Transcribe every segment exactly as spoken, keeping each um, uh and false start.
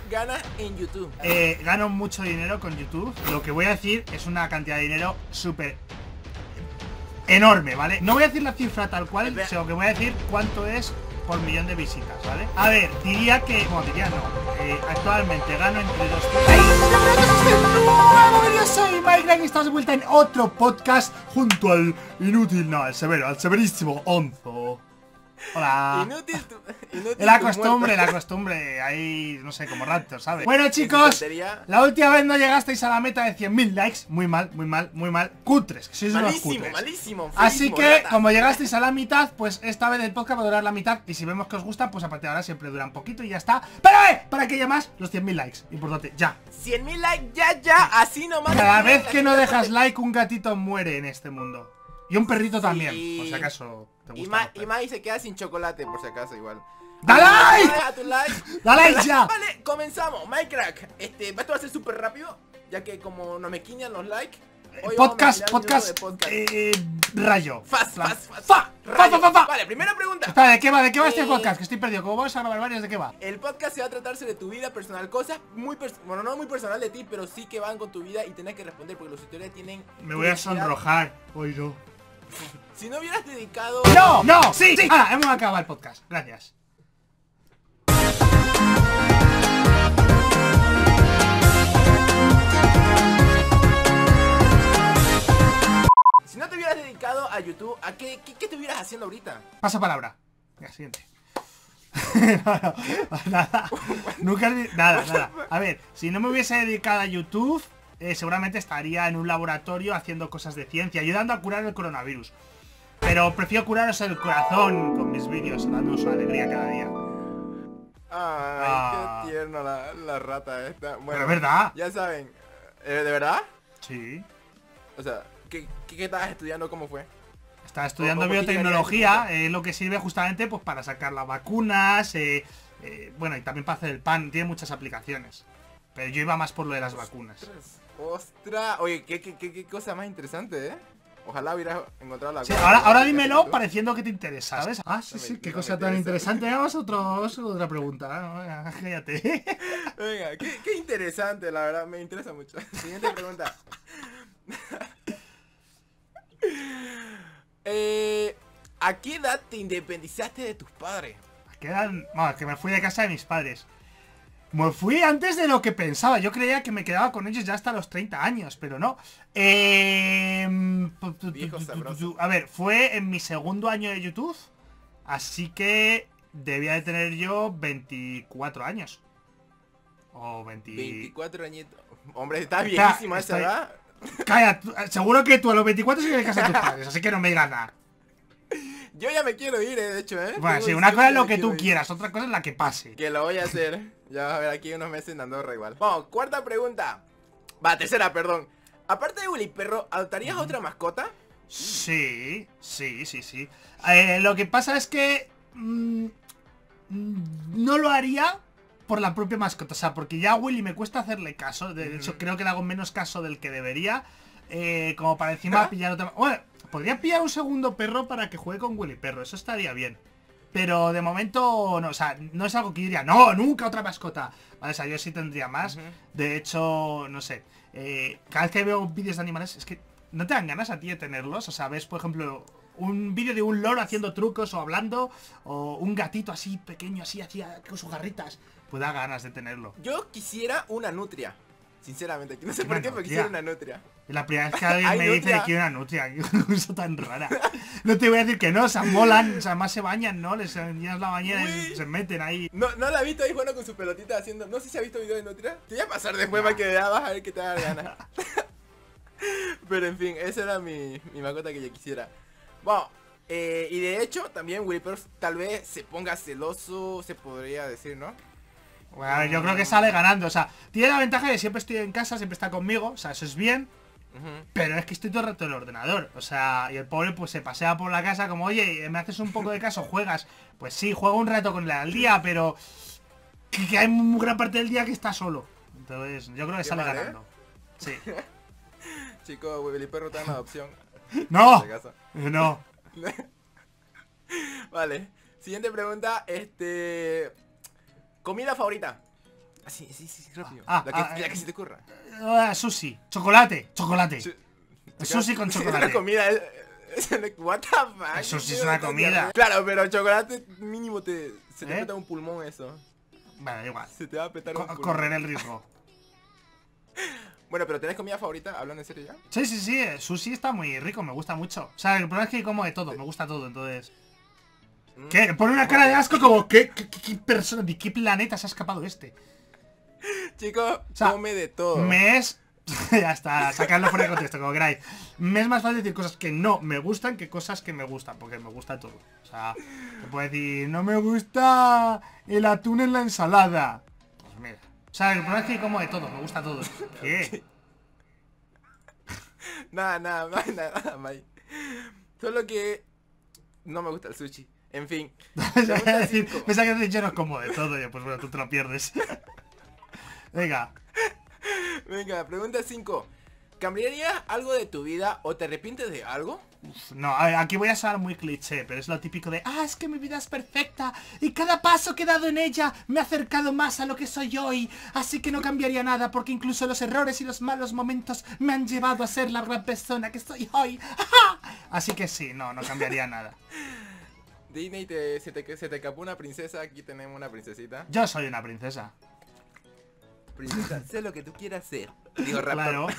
ganas en YouTube? Eh, gano mucho dinero con YouTube. Lo que voy a decir es una cantidad de dinero súper enorme, ¿vale? No voy a decir la cifra tal cual, Espera. sino que voy a decir cuánto es por millón de visitas, ¿vale? A ver, diría que... Bueno, diría no. Eh, actualmente gano entre dos... ¡Ay! Yo soy Minecraft y estamos de vuelta en otro podcast junto al inútil, no, al severo, al severísimo Onzo. Hola. Inútil tu, inútil Es la tu costumbre, muerto. la costumbre, ahí, no sé, como raptor, ¿sabes? Bueno, chicos, tontería. la última vez no llegasteis a la meta de cien mil likes. Muy mal, muy mal, muy mal. Cutres, que sois unos Malísimo, cutres. malísimo. Así feísimo, que, rata. como llegasteis a la mitad, pues esta vez el podcast va a durar la mitad. Y si vemos que os gusta, pues a partir de ahora siempre dura un poquito y ya está. ¡Pero eh! Para que haya más, los cien mil likes. Importante, ya. cien mil likes, ya, ya, así nomás. Cada vez La que no gente dejas pasa- like, un gatito muere en este mundo. Y un perrito Sí. también, por si acaso te Y, gusta. Ma los y perros. Mai se queda sin chocolate, por si acaso, igual. ¡Dale like! Deja tu like. ¡Dale like ya! Vale, comenzamos. Minecraft. Este, esto va a ser súper rápido, ya que como no me quiñan los likes. hoy vamos a Podcast, tirar un podcast, minuto de podcast. eh, rayo. Fast, Plan- fast, fast. Fa, fa, rayo. fa, fa, fa. Vale, primera pregunta. Espera, ¿de qué va? ¿De qué va este Eh, podcast? Que estoy perdido. ¿Cómo vamos a grabar varios? ¿De qué va? El podcast se va a tratar sobre tu vida personal, cosas muy pers bueno, no muy personal de ti, pero sí que van con tu vida y tienes que responder porque los historias tienen. Me voy a curiosidad. sonrojar. Hoy no. Si no hubieras dedicado. ¡No! ¡No! ¡Sí! sí. Ahora, hemos acabado el podcast. Gracias. Si no te hubieras dedicado a YouTube, ¿a qué, qué, qué estuvieras haciendo ahorita? Pasa palabra. Ya, siguiente. no, no, nada. Nunca. Nada, nada. A ver, si no me hubiese dedicado a YouTube, eh, seguramente estaría en un laboratorio haciendo cosas de ciencia, ayudando a curar el coronavirus. Pero prefiero curaros el corazón con mis vídeos, dándoos alegría cada día. Ay, Ah. qué tierno la, la rata esta. Bueno, Pero es verdad. ya saben. eh, ¿De verdad? Sí. O sea, ¿qué, qué, qué estabas estudiando? ¿Cómo fue? Estaba estudiando ¿Cómo biotecnología, eh, lo que sirve justamente pues para sacar las vacunas, eh, eh, bueno, y también para hacer el pan, tiene muchas aplicaciones. Pero yo iba más por lo de las vacunas. Ostras, ostras. Oye, qué, qué, qué, qué cosa más interesante, ¿eh? Ojalá hubieras encontrado la Sí, cosa. ahora, ahora dímelo pareciendo que te interesa, ¿sabes? Ah, sí, No me- sí, qué no cosa me tan interesa. interesante. Vamos a otro, otra pregunta. Ah, cállate. Venga, qué, qué interesante, la verdad, me interesa mucho. Siguiente pregunta. eh, ¿A qué edad te independizaste de tus padres? Quedan, bueno, que me fui de casa de mis padres. Me fui antes de lo que pensaba. Yo creía que me quedaba con ellos ya hasta los treinta años, pero no. Eh, Viejo sabroso. a ver, fue en mi segundo año de YouTube. Así que debía de tener yo veinticuatro años. O veinte... veinticuatro añitos. Hombre, estás Espera, viejísimo a esa estoy- edad. Calla, tú- seguro que tú a los veinticuatro sigues en casa de tus padres, así que no me digas nada. Yo ya me quiero ir, eh, de hecho, eh. Bueno, Tengo sí, una dieciocho cosa es y lo me que quiero tú ir. quieras, otra cosa es la que pase. Que lo voy a hacer. Ya vas a ver aquí unos meses en Andorra igual. Vamos, cuarta pregunta. Va, tercera, perdón. Aparte de Willy Perro, ¿adoptarías otra mascota? Sí, sí, sí, sí. Eh, lo que pasa es que mm, mm, no lo haría por la propia mascota, o sea, porque ya a Willy me cuesta hacerle caso. De hecho, Ujú. creo que le hago menos caso del que debería. eh, como para encima pillar otra... Bueno, podría pillar un segundo perro para que juegue con Willy Perro, eso estaría bien. Pero de momento, no, o sea, no es algo que yo diría, no, nunca otra mascota. Vale, o sea, yo sí tendría más. Ujú. De hecho, no sé, eh, cada vez que veo vídeos de animales, es que no te dan ganas a ti de tenerlos. O sea, ves, por ejemplo, un vídeo de un loro haciendo trucos o hablando, o un gatito así pequeño, así, hacía con sus garritas. Pues da ganas de tenerlo. Yo quisiera una nutria. Sinceramente, no sé Una por qué, pero nutria. quisiera una nutria. Y la primera vez que alguien Hay me dice nutria. que quiere una nutria, qué cosa tan rara. No te voy a decir que no, o sea, molan, o sea, más se bañan, ¿no? Les llenas la bañera y Uy. se meten ahí. No, no la he visto ahí jugando con su pelotita haciendo. No sé si ha visto video de nutria. Te voy a pasar después No. para que veas, vas a ver que te da ganas. Pero en fin, esa era mi, mi mascota que yo quisiera. Bueno, eh, y de hecho, también Willy Perro tal vez se ponga celoso, se podría decir, ¿no? Bueno, yo creo que sale ganando, o sea, tiene la ventaja de que siempre estoy en casa, siempre está conmigo, o sea, eso es bien. Ujú. Pero es que estoy todo el rato en el ordenador, o sea, y el pobre pues se pasea por la casa como, oye, ¿me haces un poco de caso? ¿Juegas? Pues sí, juego un rato con él al día, pero que, que hay muy gran parte del día que está solo. Entonces, yo creo que Qué sale mal, ¿eh? ganando. Sí. Chico, Willy Perro está en adopción. ¡No! por si acaso. No. Vale, siguiente pregunta, este... ¿Comida favorita? Así, sí, sí, sí, rápido. Ah, la, que, ah, la que se te ocurra. Uh, sushi. Chocolate. Chocolate. Ch Sushi con chocolate. Es una comida. Es, es, what the fuck. El sushi es una comida. Claro, pero chocolate mínimo te... Se te ¿Eh? peta un pulmón eso. Bueno, igual. Se te va a petar Co un pulmón. correr el riesgo. Bueno, pero ¿tenés comida favorita? ¿Hablando en serio ya? Sí, sí, sí. El sushi está muy rico, me gusta mucho. O sea, el problema es que como de todo, me gusta todo, entonces... Mm. ¿Qué? Pone una cara de asco como ¿qué, qué, qué, qué persona, de qué planeta se ha escapado este? Chicos, sea, come de todo. Me es... ya está, sacarlo fuera de contexto, como queráis. Me es más fácil decir cosas que no me gustan que cosas que me gustan, porque me gusta todo. O sea, te puedo decir, no me gusta el atún en la ensalada. Pues mira. O sea, el problema es que como de todo, me gusta todo. ¿Qué? Nada, nada, nada, nada, Mai. Solo que no me gusta el sushi. En fin. Pensaba que decir, pensaba que decir yo no como de todo, y pues bueno, tú te lo pierdes. Venga. Venga, pregunta cinco. ¿Cambiarías algo de tu vida o te arrepientes de algo? Uf, no, a ver, aquí voy a sonar muy cliché, pero es lo típico de ah, es que mi vida es perfecta y cada paso que he dado en ella me ha acercado más a lo que soy hoy, así que no cambiaría nada porque incluso los errores y los malos momentos me han llevado a ser la gran persona que soy hoy. Así que sí, no, no cambiaría nada. Disney, te, se, te, se te escapó una princesa, aquí tenemos una princesita. Yo soy una princesa. Princesa, sé lo que tú quieras ser. Digo Raptor. Claro.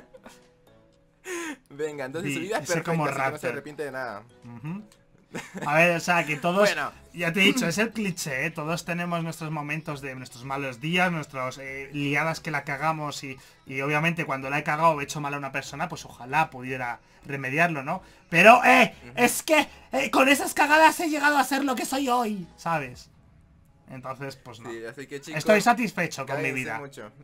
Venga, entonces Di, su vida es sé perfecta, como así que no se Raptor. arrepiente de nada. Uh-huh. A ver, o sea, que todos... Bueno. Ya te he dicho, es el cliché, ¿eh? Todos tenemos nuestros momentos de nuestros malos días, nuestras eh, liadas que la cagamos y, y obviamente cuando la he cagado o he hecho mal a una persona, pues ojalá pudiera remediarlo, ¿no? Pero, eh, uh-huh. es que eh, con esas cagadas he llegado a ser lo que soy hoy, ¿sabes? Entonces, pues no. Sí, así que, chicos, estoy satisfecho con mi vida. Mucho.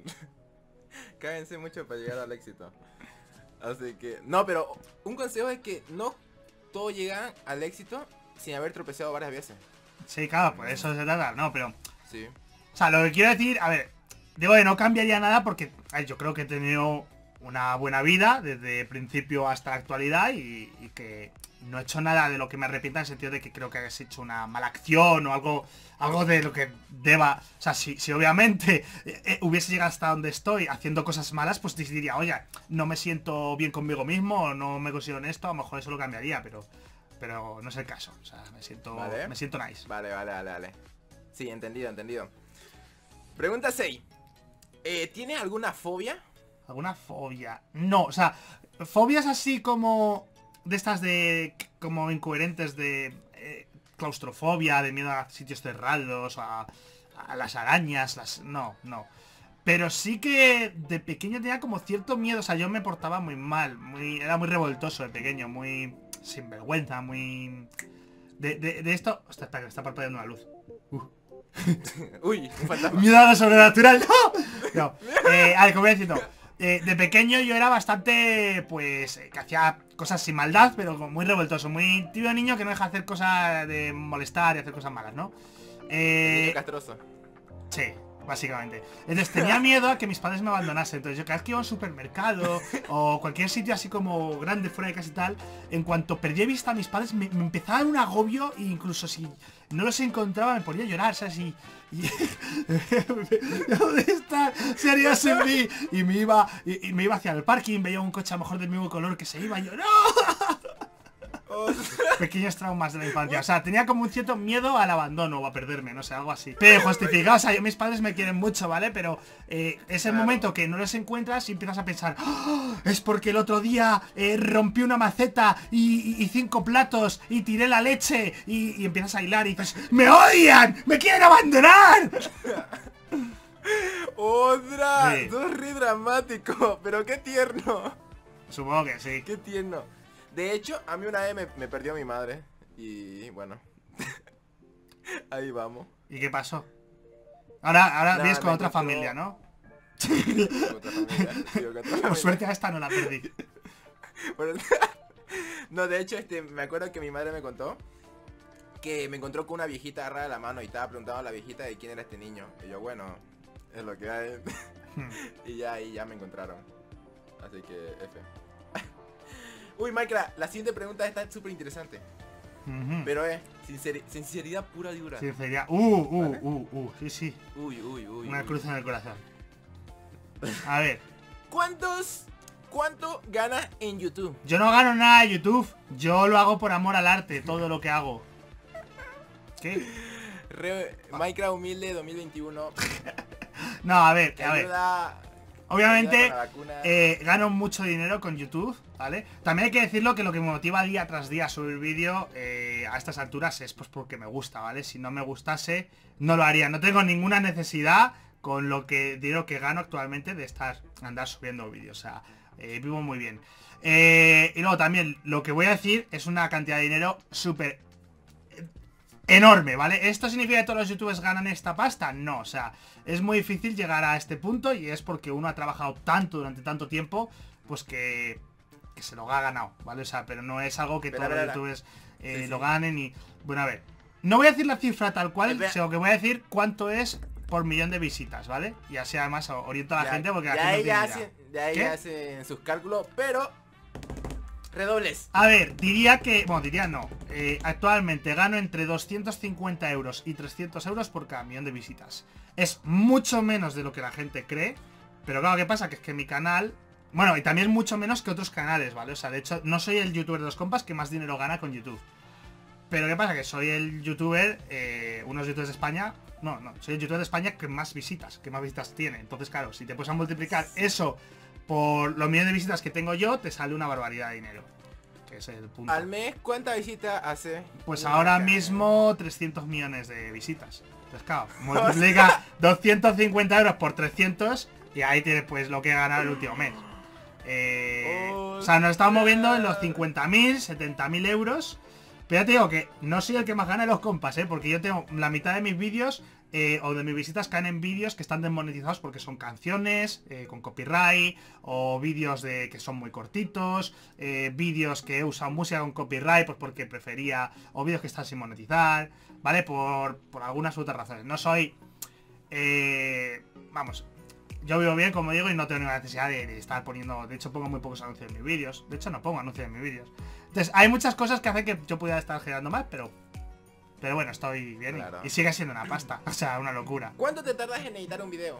Cáguense mucho para llegar al éxito. Así que... No, pero un consejo es que no todos llegan al éxito sin haber tropezado varias veces. Sí, claro, por eso se trata, no, pero... Sí. O sea, lo que quiero decir, a ver, digo que no cambiaría nada porque ay, yo creo que he tenido una buena vida desde el principio hasta la actualidad y, y que no he hecho nada de lo que me arrepienta en el sentido de que creo que has hecho una mala acción o algo algo de lo que deba... O sea, si, si obviamente eh, hubiese llegado hasta donde estoy haciendo cosas malas, pues diría, oye, no me siento bien conmigo mismo, no me considero honesto, a lo mejor eso lo cambiaría, pero pero no es el caso. O sea, me siento, vale. me siento nice. Vale, vale, vale, vale. Sí, entendido, entendido. Pregunta seis. Eh, ¿Tiene alguna fobia? ¿Alguna fobia? No, o sea, fobias así como... De estas de... como incoherentes de... Eh, claustrofobia, de miedo a sitios cerrados, a, a las arañas, las... No, no. Pero sí que de pequeño tenía como cierto miedo, o sea, yo me portaba muy mal, muy era muy revoltoso de pequeño, muy sinvergüenza, muy... De, de, de esto... Ostras, espera, que me está parpadeando una luz. Uh. Uy, un fantasma. Miedo a lo sobrenatural. ¡No! No. Eh, a ver, como voy diciendo, eh, de pequeño yo era bastante, pues, eh, que hacía cosas sin maldad, pero muy revoltoso, muy tío niño que no deja hacer cosas de molestar y hacer cosas malas, ¿no? Eh, castroso. Sí, básicamente. Entonces tenía miedo a que mis padres me abandonasen. Entonces yo cada vez que iba a un supermercado o cualquier sitio así como grande fuera de casa y tal, en cuanto perdí de vista a mis padres me, me empezaba a dar un agobio e incluso si no los encontraba me ponía a llorar, ¿sabes? Y... y ¿dónde está? Se haría sin mí. Y me iba y, y me iba hacia el parking, veía un coche a lo mejor del mismo color que se iba y yo ¡no! Pequeños traumas de la infancia. O sea, tenía como un cierto miedo al abandono o a perderme, no sé, algo así. Pero justificado, o sea, yo, mis padres me quieren mucho, ¿vale? Pero eh, es el claro. momento que no los encuentras y empiezas a pensar ¡oh! Es porque el otro día eh, rompí una maceta y, y, y cinco platos y tiré la leche y, y empiezas a hilar y dices ¡me odian! ¡Me quieren abandonar! ¡Otra! Sí. ¡Sos re dramático! ¡Pero qué tierno! Supongo que sí. ¡Qué tierno! De hecho, a mí una vez me, me perdió mi madre. Y bueno. Ahí vamos. ¿Y qué pasó? Ahora, ahora Nah, vienes con me otra encontró... familia, ¿no? Otra familia, sí, otra familia. Por suerte a esta no la perdí. No, de hecho, este, me acuerdo que mi madre me contó que me encontró con una viejita agarrada de la mano y estaba preguntando a la viejita de quién era este niño. Y yo, bueno, es lo que hay. Y ya ahí ya me encontraron. Así que, F. Uy, Minecraft, la siguiente pregunta está súper interesante. Ujú. Pero es sincer sinceridad pura y dura. Sinceridad. Uh, uh, ¿Vale? uh, uh. Sí, sí. Uy, uy, uy. Una uy. cruz en el corazón. A ver. ¿Cuántos... ¿Cuánto ganas en YouTube? Yo no gano nada de YouTube. Yo lo hago por amor al arte, todo lo que hago. ¿Qué? Re Minecraft Humilde dos mil veintiuno. No, a ver, Que a ver. ayuda... Obviamente, ayuda con la vacuna. eh, gano mucho dinero con YouTube, ¿vale? También hay que decirlo que lo que me motiva día tras día a subir vídeo eh, a estas alturas es pues porque me gusta, ¿vale? Si no me gustase, no lo haría. No tengo ninguna necesidad con lo que dinero que gano actualmente de estar andar subiendo vídeos. O sea, eh, vivo muy bien. Eh, y luego también lo que voy a decir es una cantidad de dinero súper enorme, ¿vale? ¿Esto significa que todos los youtubers ganan esta pasta? No, o sea, es muy difícil llegar a este punto y es porque uno ha trabajado tanto durante tanto tiempo, pues que, que se lo ha ganado, ¿vale? O sea, pero no es algo que Espera, todos los espera. youtubers eh, Sí, sí. lo ganen y... Bueno, a ver, no voy a decir la cifra tal cual, Espera. sino que voy a decir cuánto es por millón de visitas, ¿vale? Y así además oriento a la Ya- gente porque la ya gente no ella tiene idea. hace, ya ¿Qué? ella hace sus cálculos, pero... Redobles. A ver, diría que... Bueno, diría no. Eh, actualmente gano entre doscientos cincuenta euros y trescientos euros por cada millón de visitas. Es mucho menos de lo que la gente cree. Pero claro, ¿qué pasa? Que es que mi canal... Bueno, y también mucho menos que otros canales, ¿vale? O sea, de hecho, no soy el youtuber de los compas que más dinero gana con YouTube. Pero ¿qué pasa? Que soy el youtuber... Eh, unos youtubers de España... No, no, soy el youtuber de España que más visitas, que más visitas tiene. Entonces, claro, si te puedes a multiplicar eso por los millones de visitas que tengo yo, te sale una barbaridad de dinero. Que es el punto. Al mes, ¿cuántas visitas hace? Pues una ahora canal? mismo trescientos millones de visitas. Entonces, claro, multiplica doscientos cincuenta euros por trescientos y ahí tienes pues lo que he ganado el último mes. Eh, o sea, nos estamos moviendo en los cincuenta mil, setenta mil euros. Pero ya te digo que no soy el que más gana de los compas, ¿eh? Porque yo tengo la mitad de mis vídeos eh, o de mis visitas caen en vídeos que están desmonetizados porque son canciones eh, con copyright o vídeos de que son muy cortitos, eh, vídeos que he usado música con copyright pues porque prefería, o vídeos que están sin monetizar, ¿vale? Por, por algunas otras razones. No soy... Eh, vamos... Yo vivo bien, como digo, y no tengo ninguna necesidad de, de estar poniendo... De hecho, pongo muy pocos anuncios en mis vídeos. De hecho, no pongo anuncios en mis vídeos. Entonces, hay muchas cosas que hacen que yo pudiera estar generando más, pero... Pero bueno, estoy bien y- Claro. y, sigue siendo una pasta. O sea, una locura. ¿Cuánto te tardas en editar un video?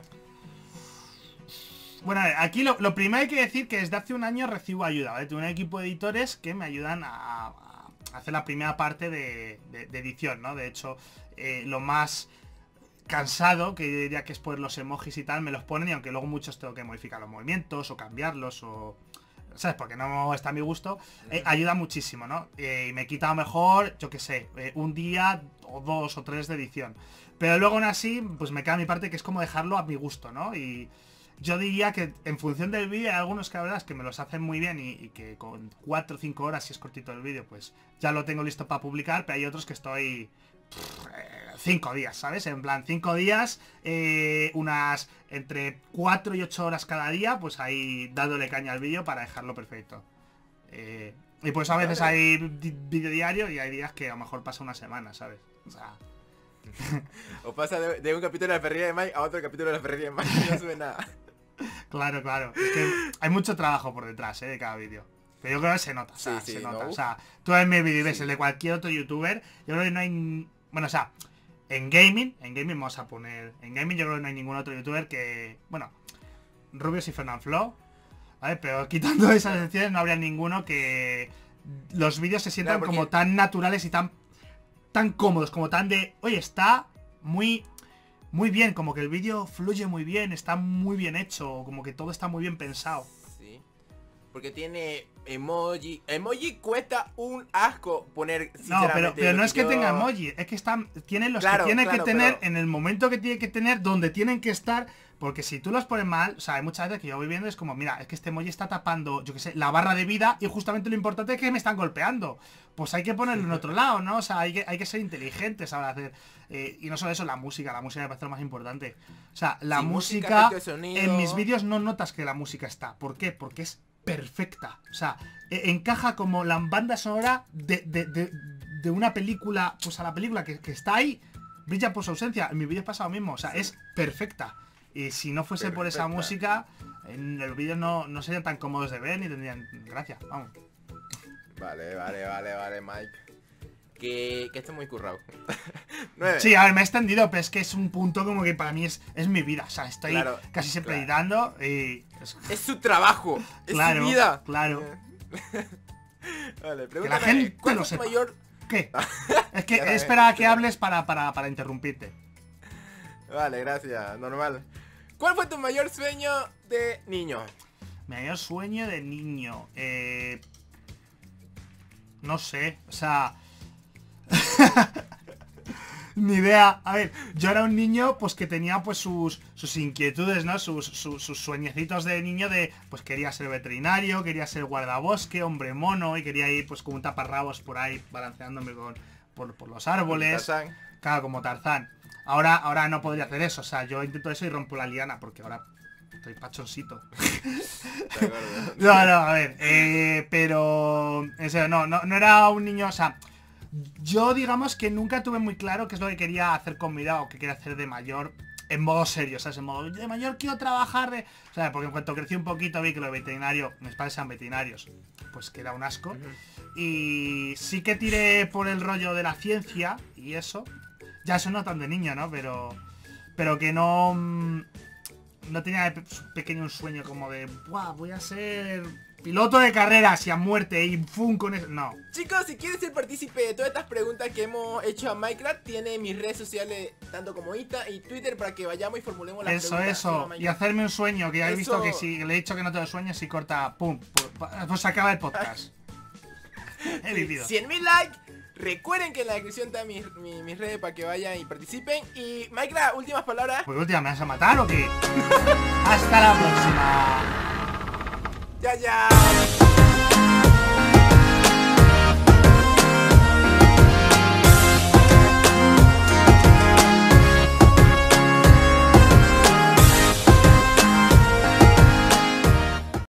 Bueno, a ver, aquí lo, lo primero hay que decir que desde hace un año recibo ayuda, ¿vale? Tengo un equipo de editores que me ayudan a, a hacer la primera parte de, de- de edición, ¿no? De hecho, eh, lo más cansado, que yo diría que es por los emojis y tal, me los ponen y aunque luego muchos tengo que modificar los movimientos o cambiarlos o... ¿Sabes? Porque no está a mi gusto, eh, ayuda muchísimo, ¿no? Eh, y me quita a lo mejor, yo qué sé, eh, un día o dos o tres de edición. Pero luego aún así, pues me queda mi parte que es como dejarlo a mi gusto, ¿no? Y yo diría que en función del vídeo hay algunos que la verdad es que me los hacen muy bien y, y que con cuatro o cinco horas, si es cortito el vídeo, pues ya lo tengo listo para publicar, pero hay otros que estoy... pff, eh, cinco días, ¿sabes? En plan, cinco días, eh, unas entre cuatro y ocho horas cada día, pues ahí dándole caña al vídeo para dejarlo perfecto. Eh, y pues a veces Vale. hay di- vídeo diario y hay días que a lo mejor pasa una semana, ¿sabes? O sea, O pasa de, de un capítulo de la ferrería de Mike a otro capítulo de la ferrería de Mike y no sube nada. claro, claro. Es que hay mucho trabajo por detrás, ¿eh? De cada vídeo. Pero yo creo que se nota, o sea, Sí, sí, se no, nota. uf. O sea, tú ves mi vídeo y ves Sí. el de cualquier otro youtuber, yo creo que no hay... Bueno, o sea, en gaming, en gaming vamos a poner... En gaming yo creo que no hay ningún otro youtuber que... Bueno, Rubius y Fernanfloo, ¿vale? Pero quitando esas excepciones no habría ninguno que los vídeos se sientan Claro, porque- como tan naturales y tan tan cómodos, como tan de... Oye, está muy... Muy bien, como que el vídeo fluye muy bien, está muy bien hecho, como que todo está muy bien pensado. Sí. Porque tiene emoji. Emoji cuesta un asco poner, No, sinceramente. pero, pero lo no es que yo- tenga emoji, es que están, tienen los Claro, que tiene claro, que tener pero- en el momento que tiene que tener, donde tienen que estar, porque si tú los pones mal, o sea, hay muchas veces que yo voy viendo es como, mira, es que este emoji está tapando, yo que sé, la barra de vida y justamente lo importante es que me están golpeando. Pues hay que ponerlo en otro lado, ¿no? O sea, hay que, hay que ser inteligentes a hacer. Eh, y no solo eso, la música, la música me parece lo más importante. O sea, la Sí, música, música, efecto de sonido. en mis vídeos no notas que la música está. ¿Por qué? Porque es perfecta. O sea, e- encaja como la banda sonora de, de, de, de una película, pues a la película que, que está ahí, brilla por su ausencia. En mis vídeos pasa lo mismo, o sea, es perfecta. Y si no fuese por esa Perfecta. música, en los vídeos no, no serían tan cómodos de ver ni tendrían gracia. Vamos. Vale, vale, vale, vale, Mike. que, que esté muy currado. nueve. Sí, a ver, me he extendido, pero es que es un punto como que para mí es, es mi vida. O sea, estoy Claro, casi siempre claro. editando y... Es, Es su trabajo, es claro, su vida. claro. Vale, Que la pregúntame, gente ¿cuál lo fue tu sepa. mayor? ¿Qué? Es que Ya sabes, espera a que espera. hables para, para, para interrumpirte. Vale, gracias, normal. ¿Cuál fue tu mayor sueño de niño? Mi mayor sueño de niño. Eh... No sé, o sea... Ni idea. A ver, yo era un niño pues que tenía pues sus, sus inquietudes, ¿no? Sus, sus, sus sueñecitos de niño de pues quería ser veterinario, quería ser guardabosque, hombre mono y quería ir pues como un taparrabos por ahí balanceándome con, por, por los árboles. Tarzán. Claro, como Tarzán. Ahora, ahora no podría hacer eso, o sea, yo intento eso y rompo la liana porque ahora estoy pachoncito. De acuerdo. No, no, a ver, eh, pero... En serio, no, no, no era un niño, o sea... Yo digamos que nunca tuve muy claro qué es lo que quería hacer con mi vida o qué quería hacer de mayor en modo serio, o sea, en modo de mayor quiero trabajar de... O sea, porque en cuanto crecí un poquito vi que lo de veterinario, mis padres eran veterinarios, pues que era un asco. Ujú. Y sí que tiré por el rollo de la ciencia y eso. Ya eso no tan de niño, ¿no? Pero... Pero que no... mm, No tenía de pe- pequeño un sueño como de... Buah, voy a ser piloto de carreras y a muerte y fun con eso. No. Chicos, si quieres ser partícipe de todas estas preguntas que hemos hecho a Minecraft, tiene mis redes sociales, tanto como Insta y Twitter, para que vayamos y formulemos las Eso, preguntas. eso. sobre Y Minecraft. hacerme un sueño, que ya he Eso- visto que si le he dicho que no te lo sueñes y corta, pum, pues, pues se acaba el podcast. He vivido. cien mil likes. Recuerden que en la descripción están mis, mis, mis redes para que vayan y participen. Y Minecraft, últimas palabras. Pues última, ¿me vas a matar o qué? Hasta la próxima. Ya, ya.